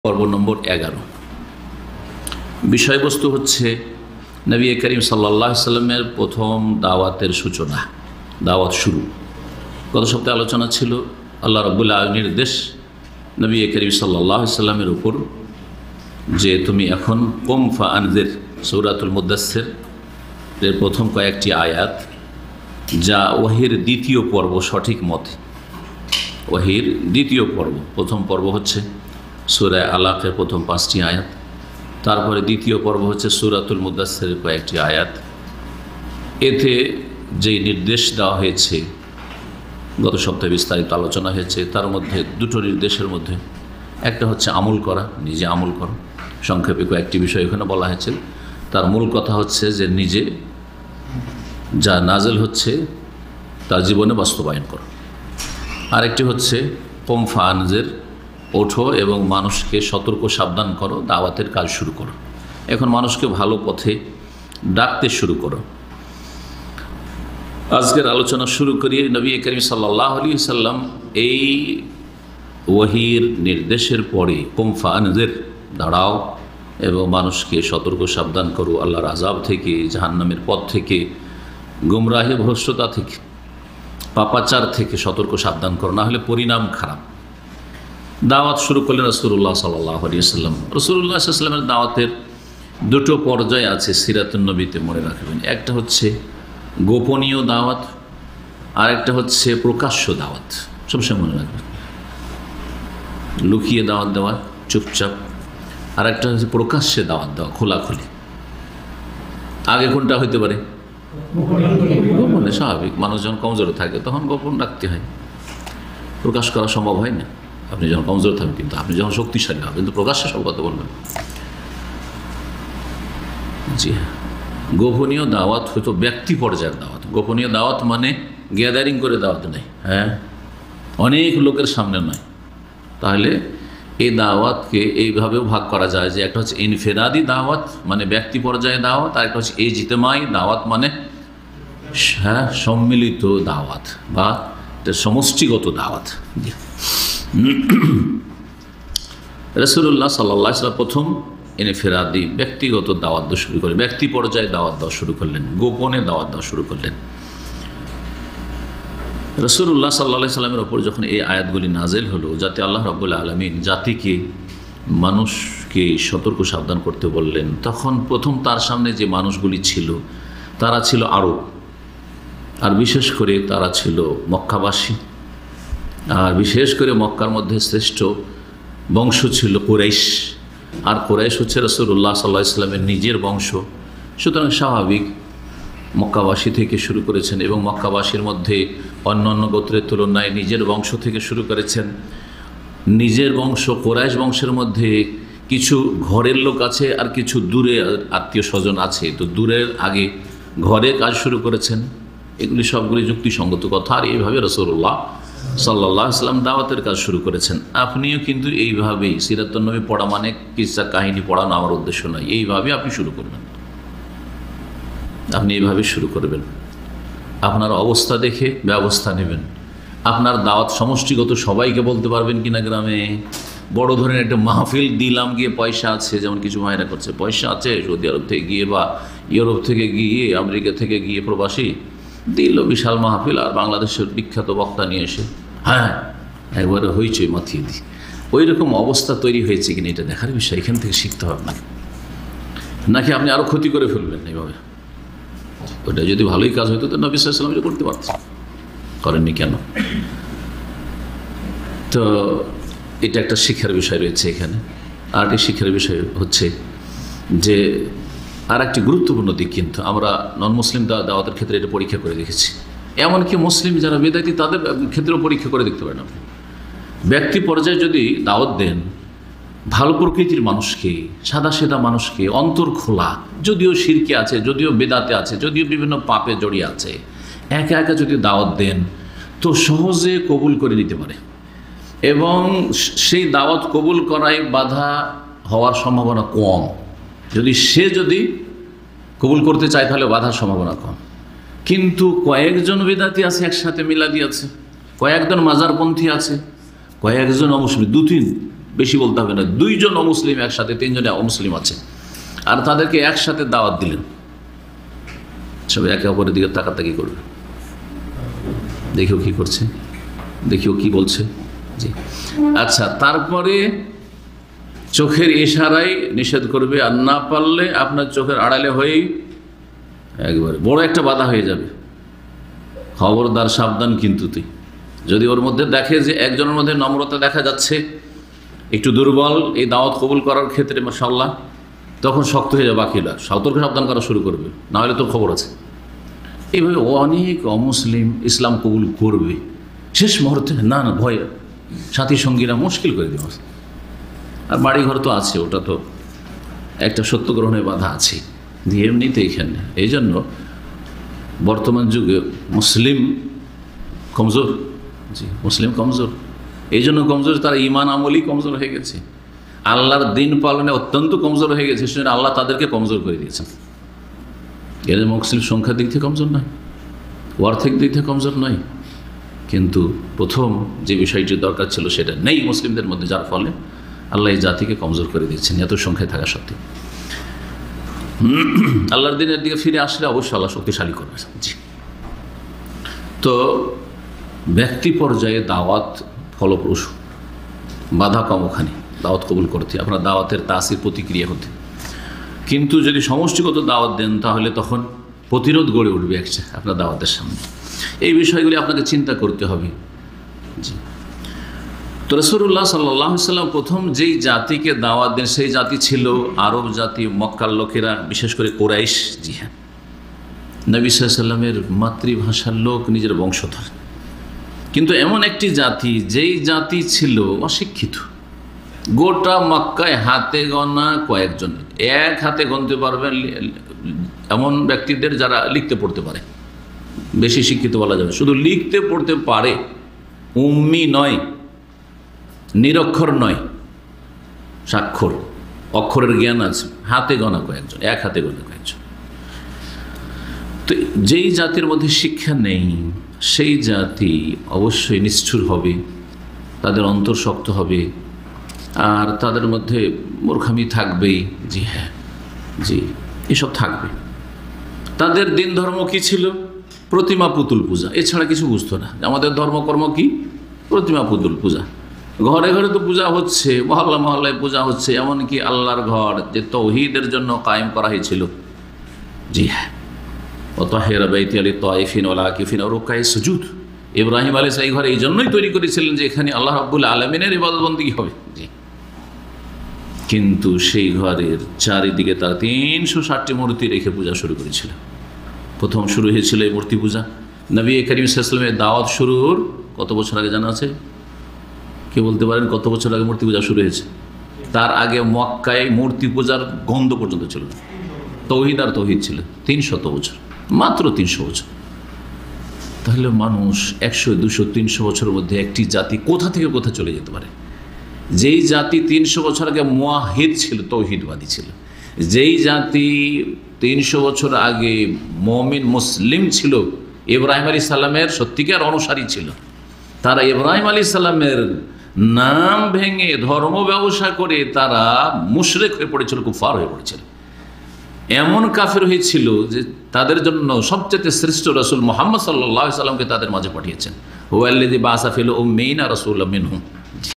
পর্ব নম্বর 11। বিষয়বস্তু হচ্ছে নবী করিম সাল্লাল্লাহু আলাইহি সাল্লামের প্রথম দাওয়াতের সূচনা, দাওয়াত শুরু। গত সপ্তাহে আলোচনা ছিল আল্লাহ রাব্বুল আলামিনের নির্দেশ নবী করিম সাল্লাল্লাহু আলাইহি সাল্লামের উপর যে তুমি এখন কুম ফাআনজির, সূরাতুল মুদাসসির এর প্রথম কয়েকটি আয়াত, যা ওহীর দ্বিতীয় পর্ব সঠিক মতে। ওহীর দ্বিতীয় পর্ব, প্রথম পর্ব হচ্ছে সূরা আলাকের প্রথম 5টি আয়াত, তারপরে দ্বিতীয় পর্ব হচ্ছে সূরাতুল মুদাসসিরের কয়েকটি আয়াত। এতে যেই নির্দেশ দেওয়া হয়েছে গত সপ্তাহে বিস্তারিত আলোচনা হয়েছে, তার মধ্যে দুটো নির্দেশের মধ্যে একটা হচ্ছে আমল করা, নিজে আমল করা। সংক্ষেপে কয়েকটি বিষয় এখানে বলা হয়েছে। তার মূল কথা হচ্ছে যে নিজে যা নাজেল হচ্ছে তার জীবনে বাস্তবায়ন করা। আরেকটি হচ্ছে কুম ফাআনজির, ওঠো এবং মানুষকে সতর্ক সাবধান করো, দাওয়াতের কাজ শুরু করো। এখন মানুষকে ভালো পথে ডাকতে শুরু করো। আজকের আলোচনা শুরু করি। নবী করিম সাল্লাল্লাহু আলাইহি সাল্লাম এই ওহীর নির্দেশের পরে কুম ফাআনজির, দাঁড়াও এবং মানুষকে সতর্ক সাবধান করো আল্লাহর আযাব থেকে, জাহান্নামের পথ থেকে, গুমরাহি ভ্রষ্টতা থেকে, পাপাচার থেকে সতর্ক সাবধান করো, না হলে পরিণাম খারাপ। দাওয়াত শুরু করলেন রাসূলুল্লাহ সাল্লাল্লাহু আলাইহি ওয়াসাল্লাম। রাসূলুল্লাহ সাল্লাল্লাহু আলাইহি ওয়াসাল্লামের দাওয়াতের দুটো পর্যায় আছে সিরাতুন নবীতে, মনে রাখবেন। একটা হচ্ছে গোপনীয় দাওয়াত, আর একটা হচ্ছে প্রকাশ্য দাওয়াত। সবসময় মনে রাখবেন, লুকিয়ে দাওয়াত দেওয়া চুপচাপ, আর একটা হচ্ছে প্রকাশ্যে দাওয়াত দেওয়া খোলাখুলি। আগে কোনটা হইতে পারে? গোপনে। স্বাভাবিক, মানুষ যখন কমজোর থাকে তখন গোপন রাখতে হয়, প্রকাশ করা সম্ভব হয় না। আপনি যখন কমজোর থাকবেন, কিন্তু আপনি যখন শক্তিশালী হবেন কিন্তু প্রকাশ্যে সব কথা বলবেন। জি হ্যাঁ, গোপনীয় দাওয়াত হয়তো ব্যক্তি পর্যায়ের দাওয়াত। গোপনীয় দাওয়াত মানে গ্যাদারিং করে দাওয়াত নেই, হ্যাঁ, অনেক লোকের সামনে নয়। তাহলে এই দাওয়াতকে এইভাবেও ভাগ করা যায় যে একটা হচ্ছে ইনফেরাদি দাওয়াত, মানে ব্যক্তি পর্যায়ে দাওয়াত, আর একটা হচ্ছে ইজতিমাই দাওয়াত, মানে হ্যাঁ সম্মিলিত দাওয়াত বা সমষ্টিগত দাওয়াত। রাসূলুল্লাহ সাল্লাল্লাহু আলাইহি ওয়াসাল্লাম প্রথম ইনফিরাদি ব্যক্তিগত দাওয়াত দেওয়া শুরু করলেন, ব্যক্তি পর্যায়ে দাওয়াত দেওয়া শুরু করলেন, গোপনে দাওয়াত দেওয়া শুরু করলেন। রাসূলুল্লাহ সাল্লাল্লাহু আলাইহি ওয়াসাল্লামের ওপর যখন এই আয়াতগুলি নাজেল হলো, যাতে আল্লাহ রাব্বুল আলামিন জাতিকে, মানুষকে সতর্ক সাবধান করতে বললেন, তখন প্রথম তার সামনে যে মানুষগুলি ছিল তারা ছিল আরব, আর বিশেষ করে তারা ছিল মক্কাবাসী। আর বিশেষ করে মক্কার মধ্যে শ্রেষ্ঠ বংশ ছিল কুরাইশ, আর কুরাইশ হচ্ছে রাসূলুল্লাহ সাল্লাল্লাহু আলাইহি ওয়াসাল্লামের নিজের বংশ। সুতরাং স্বাভাবিক মক্কাবাসী থেকে শুরু করেছেন, এবং মক্কাবাসীর মধ্যে অন্যান্য গোত্রের তুলনায় নিজের বংশ থেকে শুরু করেছেন। নিজের বংশ কুরাইশ বংশের মধ্যে কিছু ঘরের লোক আছে, আর কিছু দূরে আত্মীয় স্বজন আছে। তো দূরের আগে ঘরে কাজ শুরু করেছেন। এগুলি সবগুলি যুক্তিসঙ্গত কথা। আর এইভাবে রাসূলুল্লাহ সাল্লাল্লাহু আলাইহি ওয়াসাল্লাম দাওয়াতের কাজ শুরু করেছেন। আপনিও কিন্তু এইভাবেই, সিরাতুন নবী পড়া মানে কিসসা কাহিনী পড়ানো আমার উদ্দেশ্য নয়, এইভাবে আপনি শুরু করবেন। আপনি এইভাবে শুরু করবেন, আপনার অবস্থা দেখে ব্যবস্থা নেবেন। আপনার দাওয়াত সমষ্টিগত সবাইকে বলতে পারবেন কিনা। গ্রামে বড় ধরনের একটা মাহফিল দিলাম, গিয়ে পয়সা আছে, যেমন কিছু ভাইরা করছে, পয়সা আছে, সৌদি আরব থেকে গিয়ে বা ইউরোপ থেকে গিয়ে, আমেরিকা থেকে গিয়ে প্রবাসী দিল বিশাল মাহফিল, আর বাংলাদেশের বিখ্যাত বক্তা নিয়ে এসে হ্যাঁ একবারে হইচই মাথিয়ে দিই। ওই রকম অবস্থা তৈরি হয়েছে কিনা এটা দেখার বিষয়। এখান থেকে শিখতে হবে নাকি আপনি আরও ক্ষতি করে ফেলবেন এইভাবে। ওটা যদি ভালোই কাজ হইতো তো নবী সাল্লাল্লাহু আলাইহি ওয়াসাল্লাম এটা করতে পারতেন, করেননি কেন? তো এটা একটা শিক্ষার বিষয় রয়েছে এখানে। আর একটি শিক্ষার বিষয় হচ্ছে যে আর একটি গুরুত্বপূর্ণ দিক, কিন্তু আমরা নন মুসলিম দাওয়াতের ক্ষেত্রে এটা পরীক্ষা করে দেখেছি। এমনকি মুসলিম যারা বেদাতি তাদের ক্ষেত্রেও পরীক্ষা করে দেখতে পারেন আপনি। ব্যক্তি পর্যায়ে যদি দাওয়াত দেন ভালো প্রকৃতির মানুষকে, সাদা সেদা মানুষকে, অন্তর খোলা, যদিও শিরকে আছে, যদিও বেদাতে আছে, যদিও বিভিন্ন পাপে জড়িয়ে আছে, একা একা যদি দাওয়াত দেন তো সহজে কবুল করে নিতে পারে, এবং সেই দাওয়াত কবুল করায় বাধা হওয়ার সম্ভাবনা কম। যদি কবুল করতে চায় তাহলে বাধার সম্ভাবনা কম। কিন্তু কয়েকজন বেদাতি আছে, একসাথে মিলাদি আছে, কয়েকজন মাজারপন্থী আছে, কয়েকজন অমুসলিম, বেশি বলতে হবে না, 2 জন অমুসলিম একসাথে, 3 জন অমুসলিম আছে, আর তাদেরকে একসাথে দাওয়াত দিলেন, সবাই একে অপরের দিকে তাকাতাকি করবে, দেখিও কি করছে, দেখিও কি বলছে। জি আচ্ছা, তারপরে চোখের ইশারায় নিষেধ করবে, আর না পারলে আপনার চোখের আড়ালে হয়েই একবারে বড় একটা বাধা হয়ে যাবে, খবরদার সাবধান কিন্তু তুই। যদি ওর মধ্যে দেখে যে একজনের মধ্যে নম্রতা দেখা যাচ্ছে, একটু দুর্বল এই দাওয়াত কবুল করার ক্ষেত্রে মাশাআল্লাহ, তখন শক্ত হয়ে যাবে, বাকিরা সতর্ক সাবধান করা শুরু করবে, না হলে তোর খবর আছে। এইভাবে অনেক অমুসলিম ইসলাম কবুল করবে, শেষ মুহূর্তে না না ভয়, সাথী সঙ্গীরা মুশকিল করে দেওয়া। আর বাড়িঘর তো আছে, ওটা তো একটা সত্য গ্রহণের বাধা আছে, দিয়ে এমনিতে এখানে। এই জন্য বর্তমান যুগে মুসলিম কমজোর, জি মুসলিম কমজোর, এই জন্য কমজোর, তারা ইমান আমলই কমজোর হয়ে গেছে, আল্লাহর দিন পালনে অত্যন্ত কমজোর হয়ে গেছে, সেজন্য আল্লাহ তাদেরকে কমজোর করে দিয়েছেন। এর মুসলিম সংখ্যার দিক থেকে কমজোর নয়, অর্থের দিক থেকে কমজোর নয়, কিন্তু প্রথম যে বিষয়টি দরকার ছিল সেটা নেই মুসলিমদের মধ্যে, যার ফলে আল্লাহ এই জাতিকে কমজোর করে দিচ্ছেন এত সংখ্যায় থাকা সত্ত্বেও। আল্লাহর দিনের দিকে ফিরে আসলে অবশ্যই আল্লাহ শক্তিশালী করবে। জি, তো ব্যক্তি পর্যায়ে দাওয়াত ফলপ্রসূ, বাধা কম ওখানে দাওয়াত কবুল করতে, আপনার দাওয়াতের তাসির প্রতিক্রিয়া হতে। কিন্তু যদি সমষ্টিগত দাওয়াত দেন তাহলে তখন প্রতিরোধ গড়ে উঠবে আপনার দাওয়াতের সামনে। এই বিষয়গুলি আপনাকে চিন্তা করতে হবে। জি, তো রাসূলুল্লাহ সাল্লাল্লাহু আলাইহি ওয়াসাল্লাম প্রথম যেই জাতিকে দাওয়াত দেন সেই জাতি ছিল আরব জাতি, মক্কার লোকেরা, বিশেষ করে কুরাইশ। জি হ্যাঁ, নবী সাল্লাল্লাহু আলাইহি ওয়াসাল্লামের মাতৃভাষার লোক, নিজের বংশধর, কিন্তু এমন একটি জাতি যেই জাতি ছিল অশিক্ষিত। গোটা মক্কায় হাতে গোনা কয়েকজন, এক হাতে গুনতে পারবেন এমন ব্যক্তিদের যারা লিখতে পড়তে পারে, বেশি শিক্ষিত বলা যাবে, শুধু লিখতে পড়তে পারে, উম্মি নয়, নিরক্ষর নয়, স্বাক্ষর অক্ষরের জ্ঞান আছে, হাতে গোনা কয়েকজন, এক হাতে গোনা কয়েকজন। তো যেই জাতির মধ্যে শিক্ষা নেই সেই জাতি অবশ্যই নিষ্ঠুর হবে, তাদের অন্তর শক্ত হবে, আর তাদের মধ্যে মূর্খামি থাকবেই। জি হ্যাঁ, জি এসব থাকবে। তাদের দিন ধর্ম কি ছিল? প্রতিমা পুতুল পূজা, এছাড়া কিছু বুঝতো না। আমাদের ধর্মকর্ম কি? প্রতিমা পুতুল পূজা। ঘরে ঘরে তো পূজা হচ্ছে, মহল্লা মহল্লায় পূজা হচ্ছে, এমনকি আল্লাহর ঘর যে তৌহিদের জন্য কায়েম করা হয়েছিল। জি হ্যাঁ, ওয়াতাহিরা বাইতি লিত-তায়িফিন ওয়াল আকিফিন ওয়া রুকায়ে সুজুদ, ইব্রাহিম আলাইহিস সালাম এই ঘর এই জন্যই তৈরি করেছিলেন যে এখানে আল্লাহ রাব্বুল আলামিনের ইবাদত বন্দেগী হবে। জি, কিন্তু সেই ঘরের চারিদিকে তারা 360টি মূর্তি রেখে পূজা শুরু করেছিল। প্রথম শুরু হয়েছিল এই মূর্তি পূজা। নবী করিম সাল্লাল্লাহু আলাইহি ওয়াসাল্লামের দাওয়াত শুরুর কত বছর আগে জানা আছে? কে বলতে পারেন কত বছর আগে মূর্তি পূজা শুরু হয়েছে? তার আগে মক্কায় মূর্তি পূজার গন্ধ পর্যন্ত ছিল না, তৌহিদ আর তৌহিদ ছিল। 300 বছর, মাত্র 300 বছর। তাহলে মানুষ 100, 200, 300 বছরের মধ্যে একটি জাতি কোথা থেকে কোথা চলে যেতে পারে? যেই জাতি 300 বছর আগে মুয়াহিদ ছিল, তৌহিদবাদী ছিল, যেই জাতি 300 বছর আগে মুমিন মুসলিম ছিল, ইব্রাহিম আলাইহিস সালামের সত্যিকার অনুসারী ছিল, তারা ইব্রাহিম আলাইহিস সালামের নাম ভেঙে ধর্ম ব্যবসা করে তারা মুশরিক হয়ে পড়েছিল, কুফার হয়ে পড়েছিল। এমন কাফের হয়েছিল যে তাদের জন্য সবচেয়ে শ্রেষ্ঠ রাসূল মুহাম্মদ সাল্লাল্লাহু আলাইহি ওয়াসাল্লামকে তাদের মাঝে পাঠিয়েছেন। হুয়াল্লাযী বাআসা ফিল উম্মিয়িনা রাসূলাম মিনহুম।